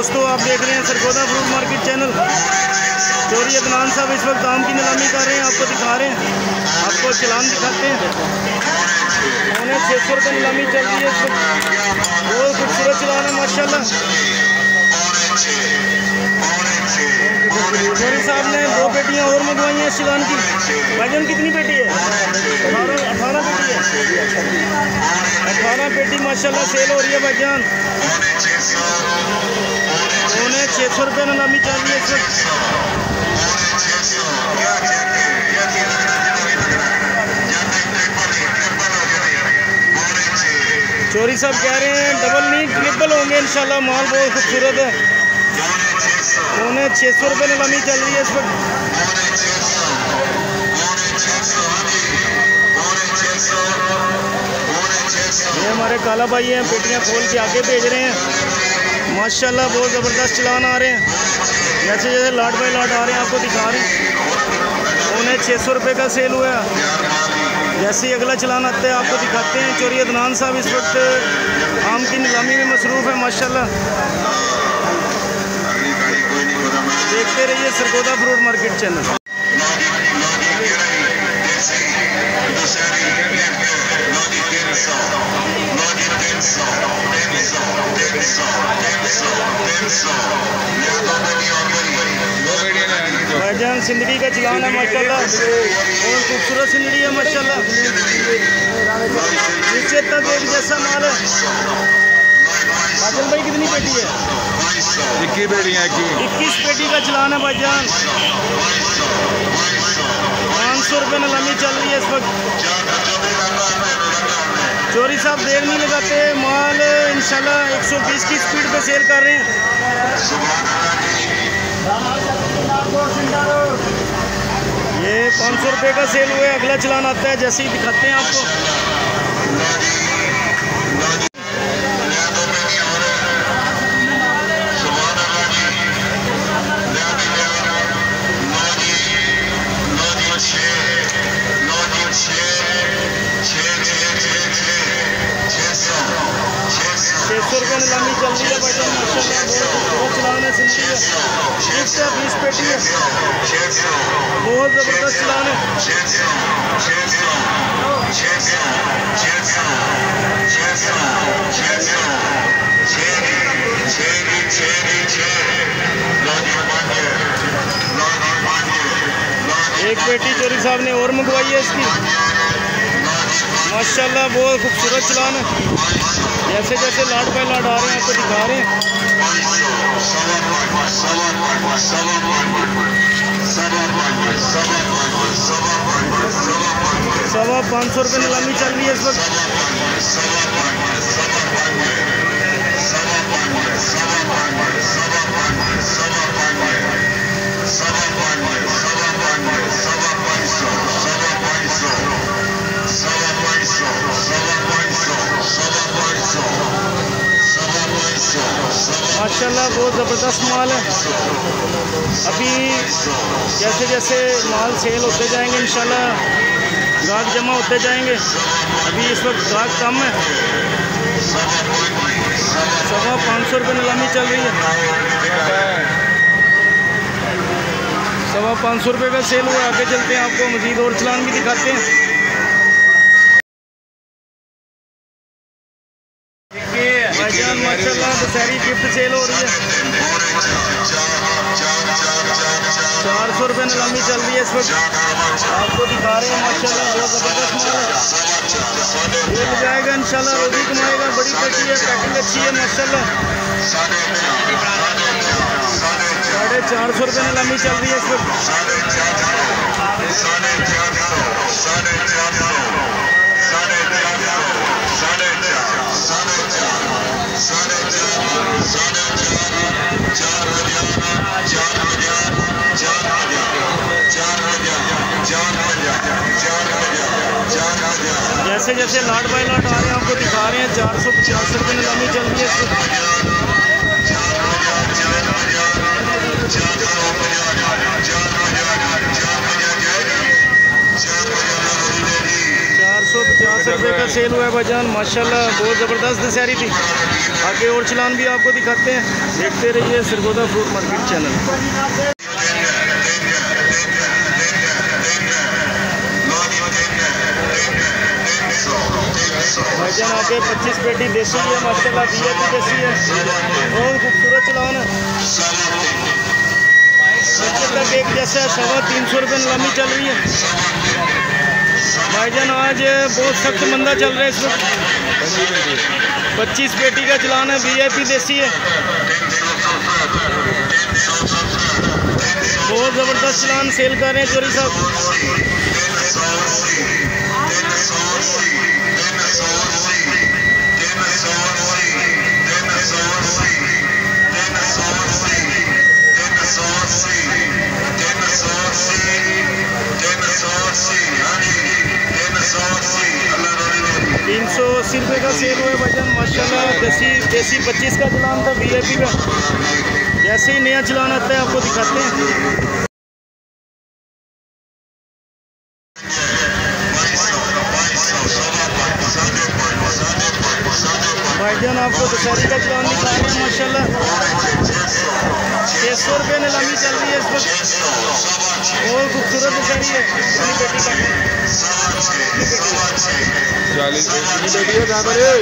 दोस्तों, आप देख रहे हैं सरगोदा फ्रूट मार्केट चैनल। चोरी अदनान साहब इस वक्त आम की नीलामी कर रहे हैं, आपको दिखा रहे हैं, आपको चलान दिखाते हैं। 600 रुपये नीलामी चल रही है इस वक्त। बहुत खूबसूरत चलान है माशाल्लाह। चोरी साहब ने 2 पेटियाँ और मंगवाई हैं इस चलान की। भाईजान कितनी पेटी है? 18 पेटी है। 18 पेटी माशाल्लाह सेल हो रही है भाईजान। 600 रुपये नीलामी चल रही है इस वक्त। चोरी साहब कह रहे हैं डबल नहीं ट्रिपल होंगे इंशाल्लाह। माल बहुत खूबसूरत है। 600 रुपये नीलामी चल रही है इस वक्त। ये हमारे काला भाई हैं, पेटियां खोल के आगे भेज रहे हैं माशाल्लाह। बहुत ज़बरदस्त चलान आ रहे हैं, जैसे जैसे लाट बाई लाट आ रहे हैं आपको दिखा रहे हैं। 600 रुपये का सेल हुआ। जैसे ही अगला चलान आता है आपको दिखाते हैं। चोरी अदनान साहब इस वक्त आम की नीलामी में मसरूफ़ है माशाल्लाह। देखते रहिए सरगोदा फ्रूट मार्केट चैनल। भाईजान सिंदड़ी का चलान है माशाल्लाह। बहुत खूबसूरत सिंदड़ी है माशाल्लाह। नीचे तक एक जैसा माल है। भाईजान भाई कितनी पेटी है? 21 पेटियाँ। 21 पेटी का चलान है भाईजान। 500 रुपये नीलामी चल रही है इस वक्त। चोरी साहब देर नहीं लगाते, माल इंशाल्लाह 120 की स्पीड पे सेल कर रहे हैं। ये 500 रुपये का सेल हुआ है। अगला चलान आता है, जैसे ही दिखाते हैं आपको। नीलामी चल रही है भाईजान माशाल्लाह। बहुत चलान है सिंदड़ी है। 20 पेटी है। बहुत ज़बरदस्त चलान है। एक पेटी चोरी साहब ने और मंगवाई है इसकी माशाल्लाह। बहुत खूबसूरत चलान है। जैसे जैसे लाट बाई लाट आ रहे हैं आपको दिखा रहे हैं। 550 रुपये नीलामी चल रही है इस वक्त। माशाल्लाह बहुत ज़बरदस्त माल है। अभी जैसे जैसे माल सेल होते जाएंगे इंशाल्लाह गाहक जमा होते जाएंगे। अभी इस वक्त गाहक कम है। 550 रुपये नीलामी चल रही है। 550 रुपये का सेल हुआ। आगे चलते हैं, आपको मज़ीद और चलान भी दिखाते हैं। भाईजान माशाल्लाह दशहरी गिफ्ट सेल हो रही है। 400 रुपये नीलामी चल रही है इस वक्त। आपको दिखा रहे हैं माशाल्लाह। बहुत ज़बरदस्त माल है। ये मिल जाएगा इंशाल्लाह, रोजी कमाएगा। बड़ी पेटी है, पैकिंग अच्छी है माशाल्लाह। 450 रुपये नीलामी चल रही है इस वक्त। जैसे जैसे लाट बाई लाट आ रहे हैं आपको दिखा रहे हैं। 450 रुपये नीलामी चल रही है इस वक्त। 450 रुपये का सेल हुआ है भाईजान माशाल्लाह, बहुत ज़बरदस्त दशहरी थी। आगे और चलान भी आपको दिखाते हैं, देखते रहिए सरगोदा फ्रूट मार्केट चैनल। भाईजान आगे 25 पेटी देसी है माशाल्लाह, VIP देसी है, बहुत खूबसूरत चलान है। तक एक जैसा 350 रुपये नीलामी चल रही है भाईजान। आज बहुत सख्त मंदा चल रहा है इस वक्त। 25 पेटी का चलान है, VIP देसी है, बहुत ज़बरदस्त चलान सेल कर रहे हैं चोरी साहब। ₹380 का सेल हुआ है भाईजान माशाल्लाह। देसी 25 का चलान था, VIP का। जैसे ही नया चलान आता है आपको दिखाते हैं। भाईजान आपको दशहरी का चलान दिखा रहे हैं माशाल्लाह। 600 रुपये नीलामी चल रही है इस वक्त, बहुत खूबसूरत दशहरी है। बेटी का 40 बेटी है, कहाँ पर है?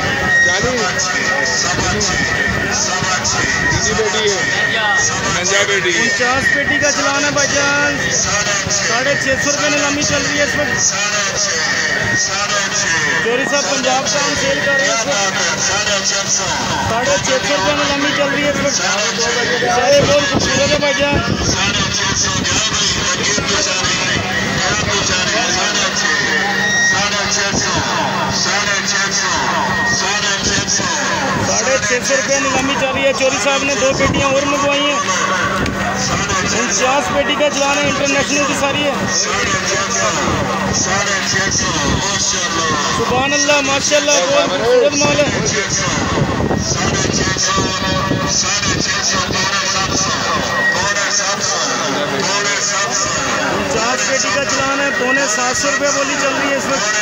40 बेटी है, 50 बेटी, 49 पेटी का चलान है भाईजान। 650 रुपये नीलामी चल रही है इस वक्त। चोरी साहब पंजाब का हम सेल कर रहे हैं इस वक्त। 650 रुपये नीलामी चल रही है इस वक्त। बहुत खूबसूरत है भाईजान। ₹650 नीलामी चल रही है। चोरी साहब ने 2 पेटियां और मंगवाई हैं। 49 पेटी का चलान है, इंटरनेशनल की सारी है। सुभान अल्लाह माशाल्लाह, बहुत खूबसूरत माल है। 49 पेटी का चलान है, ₹750 रुपये बोली चल रही है इस वक्त।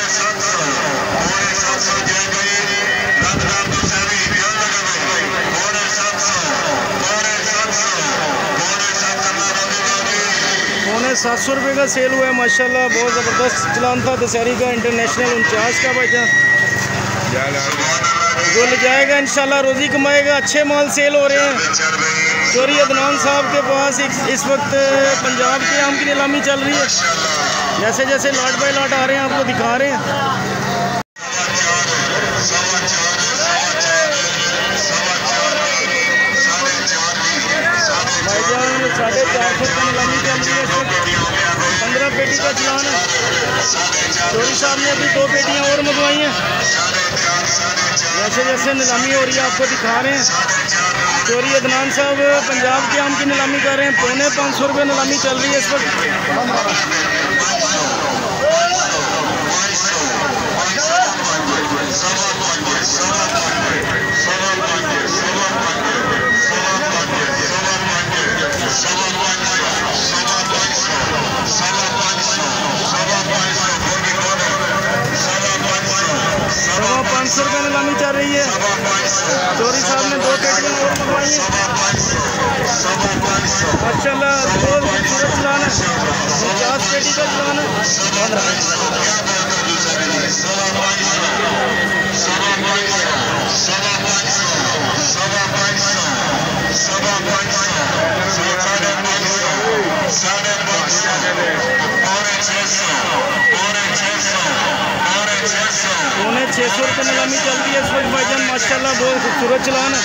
₹750 का सेल हुआ है माशाल्लाह, बहुत ज़बरदस्त चलान था दशहरी का, इंटरनेशनल 49 का भाईजान। जो ले जाएगा इंशाल्लाह रोज़ी कमाएगा। अच्छे माल सेल हो रहे हैं। चोरी अदनान साहब के पास इस वक्त पंजाब के आम की नीलामी चल रही है। जैसे जैसे लॉट बाय लॉट आ रहे हैं आपको दिखा रहे हैं। भाईजान 450 रुपये नीलामी चल रही है। 15 पेटी का चलान है। चोरी साहब ने अभी 2 पेटियां और मंगवाई हैं। जैसे जैसे नीलामी हो रही है आपको दिखा रहे हैं। चोरी अदनान साहब पंजाब के आम की नीलामी कर रहे हैं। ₹550 रुपये नीलामी चल रही है इस वक्त। ₹550 नीलामी चल रही है। चोरी साहब ने 2 पेटियां और मंगवाई हैं माशाल्लाह, बहुत खूबसूरत चलान है। 50 पेटी का चलान है। ₹600 नीलामी चल रही है इस वक्त भाईजान माशाल्लाह, बहुत खूबसूरत चलान है।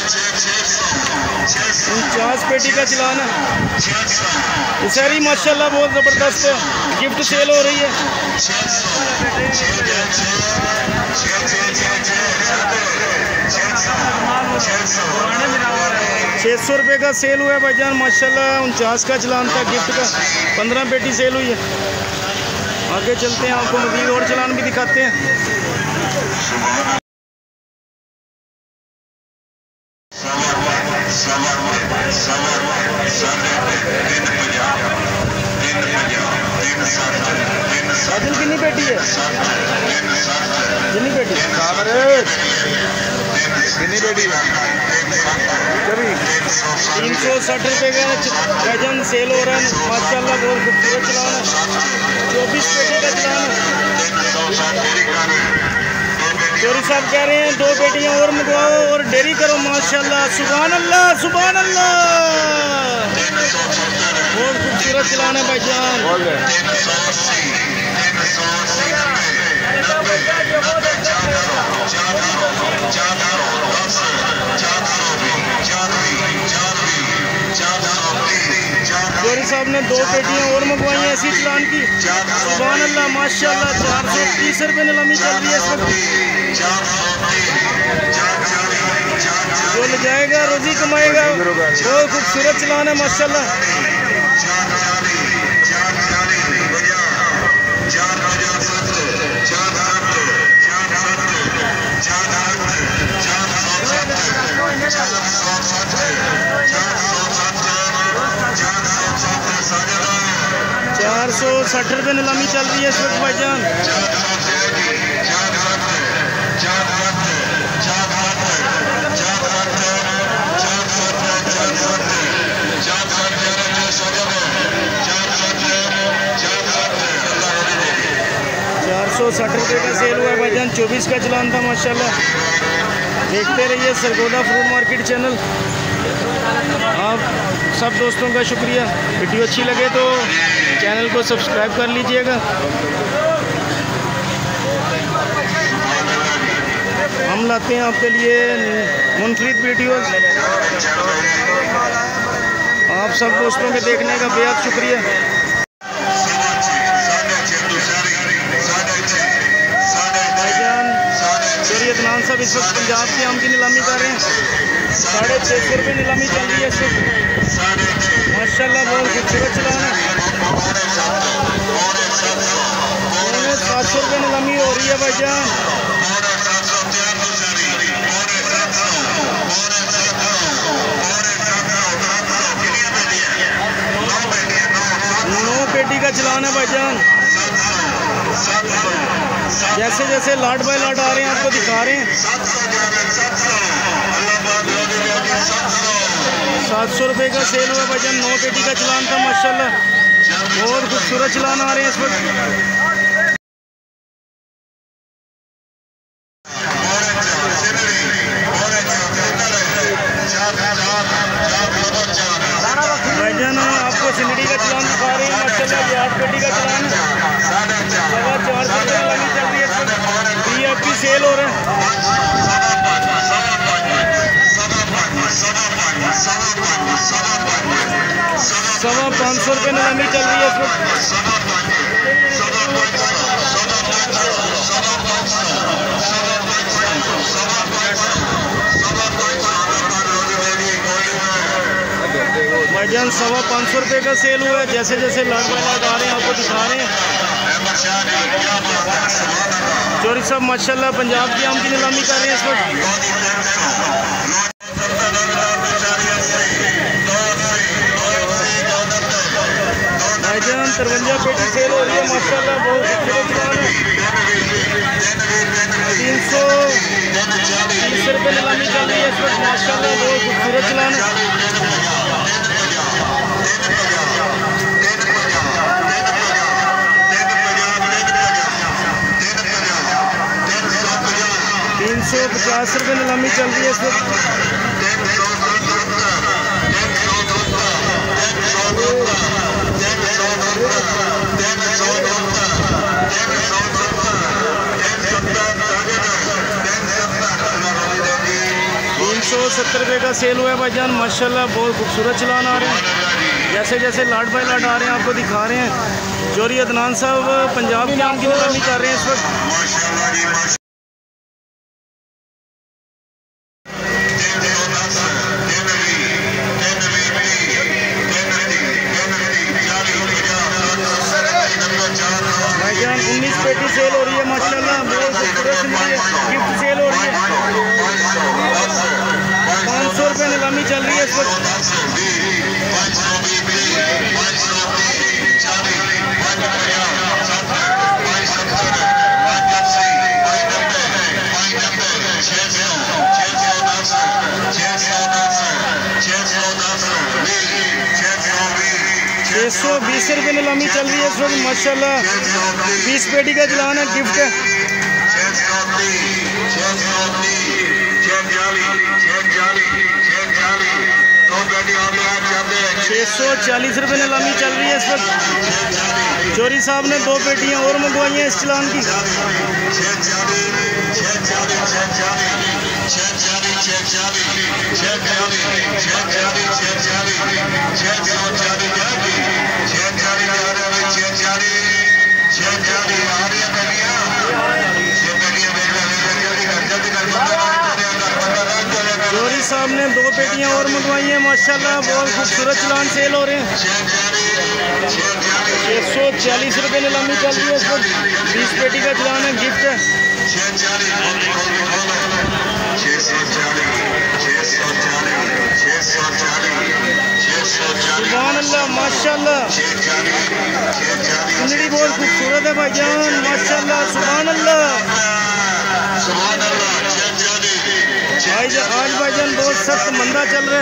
49 पेटी का चलान है। दशहरी माशाल्लाह बहुत ज़बरदस्त है, गिफ्ट सेल हो रही है। 600 रुपये का सेल हुआ है भाईजान माशाल्लाह। 49 का चलान था गिफ्ट का, 15 पेटी सेल हुई है। आगे चलते हैं, आपको मज़ीद और चलान भी दिखाते हैं। आदिल कितनी पेटी है? कितनी पेटी? कितनी पेटी है? 360 रुपये का वजन सेल हो रहा है माशाल्लाह, बहुत खूबसूरत चलान है। 24 पेटी का चलान है। चोरी साहब कह रहे हैं 2 पेटियां और मंगवाओ और डेरी करो माशाल्लाह। सुभान अल्लाह, सुभान अल्लाह, बहुत खूबसूरत चलान है भाईजान। चोरी साहब ने 2 पेटियां और मंगवाई हैं ऐसी चलान की। सुभान अल्लाह माशाल्लाह, 430 रुपये नीलामी चल रही है इस वक्त। जो ले जाएगा रोजी कमाएगा, बहुत खूबसूरत चलान है माशाल्लाह। 460 रुपये नीलामी चल रही है इस वक्त भाईजान। ₹460 का सेल हुआ है भाईजान। 24 का चलान था माशाल्लाह। देखते रहिए सरगोदा फ्रूट मार्केट चैनल। आप सब दोस्तों का शुक्रिया। वीडियो अच्छी लगे तो चैनल को सब्सक्राइब कर लीजिएगा। हम लाते हैं आपके लिए मुनफरिद वीडियोस। आप सब दोस्तों के देखने का बेहद शुक्रिया। अदनान साहब इस वक्त पंजाब की आम की नीलामी कर रहे हैं। 650 रुपये नीलामी चल रही है इस वक्त माशाल्लाह, बहुत खूबसूरत चलान है। 700 रुपये नीलामी हो रही है भाईजान। नौ पेटी का चलान है भाईजान। जैसे जैसे लाट बाय लाट आ रहे हैं आपको दिखा रहे हैं। 700 रुपये का सेल हुआ भाईजान। 9 पेटी का चलान था माशाल्लाह, बहुत खूबसूरत चलान आ रहे हैं इस वक्त। भाईजान आपको सिंदड़ी का चलान दिखा रहे हैं माशाल्लाह। ये 8 पेटी का चलान है। 450 रुपये वाली चल रही है इस वक्त। आपकी सेल हो रहा है। 550 रुपये नीलामी चल रही है इस वक्त। भाईजान 550 रुपये का सेल हुआ है। जैसे जैसे लाट बाय लाट आ रहे हैं आपको दिखा रहे हैं। चोरी साहब माशाल्लाह पंजाब की आम की नीलामी कर रहे हैं इस वक्त। भाईजान 53 पेटी सेल हो रही है माशाल्लाह, बहुत खूबसूरत चलान है। 330 रुपये नीलामी चल रही है इस वक्त माशाल्लाह, बहुत खूबसूरत चलान है। 350 रुपये नीलामी चल रही है इस वक्त। ₹70 का सेल हुआ है भाईजान माशाल्लाह, बहुत खूबसूरत चलान आ रहे हैं। जैसे जैसे लाट बाय लाट आ रहे हैं आपको दिखा रहे हैं। चोरी अदनान साहब पंजाब की आम की नीलामी कर रहे हैं इस वक्त। भाईजान 19 पेटी सेल हो रही है माशाल्लाह, बहुत खूबसूरत गिफ्ट सेल हो रही है। 500 रुपये नीलामी चल रही है इस वक्त। 620 रुपये नीलामी चल रही है इस वक्त माशाल्लाह। 20 पेटी का चलान है, गिफ्ट है। 640 रुपये नीलामी चल रही है इस वक्त। चोरी साहब ने 2 पेटियां और मंगवाई हैं इस चलान की। 'चोरी साहब ने 2 पेटियां और मंगवाई हैं माशाल्लाह। बहुत खूबसूरत चलान सेल हो रहे हैं। 640 रुपये नीलामी चल रही है इस वक्त। 20 पेटी का चलान है, गिफ्ट है। सुभान अल्लाह माशाल्लाह। चुंदड़ी बहुत खूबसूरत है भाईजान माशाल्लाह। सुभान अल्लाह। आज भाईजान बहुत सख्त मंदा चल रहा है।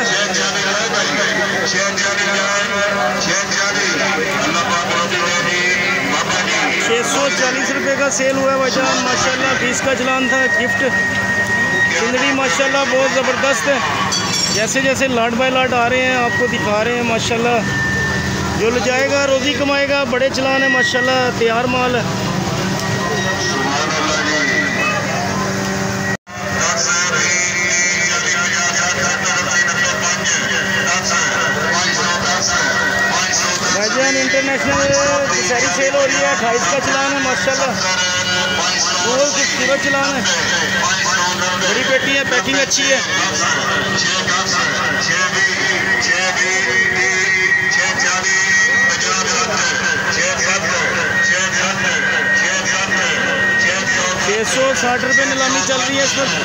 640 रुपये का सेल हुआ है भाईजान माशाल्लाह। 20 का चलान था, गिफ्ट। चुंदड़ी माशाल्लाह बहुत ज़बरदस्त है। जैसे जैसे लाट बाय लाट आ रहे हैं आपको दिखा रहे हैं माशाल्लाह। जो ले जाएगा रोज़ी कमाएगा। बड़े चलान है माशाल्लाह, तैयार माल है। भाईजान इंटरनेशनल दशहरी सेल हो रही है। 28 का चलान है माशाल्लाह। बहुत खूबसूरत चलान है। बड़ी पेटी है, पैकिंग अच्छी है। 660 रुपये नीलामी चल रही है इस वक्त।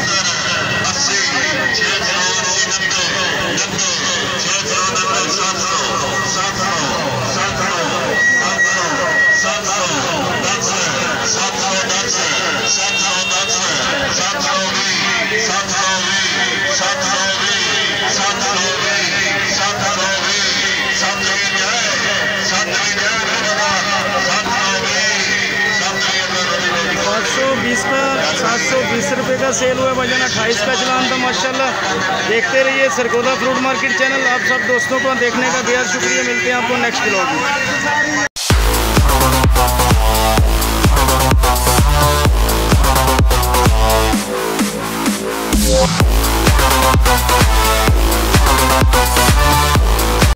720 रुपये का सेल हुआ है भाईजान। 28 का चलान था माशाल्लाह। देखते रहिए सरगोदा फ्रूट मार्केट चैनल। आप सब दोस्तों को देखने का बेहद शुक्रिया। मिलते हैं आपको नेक्स्ट व्लॉग में।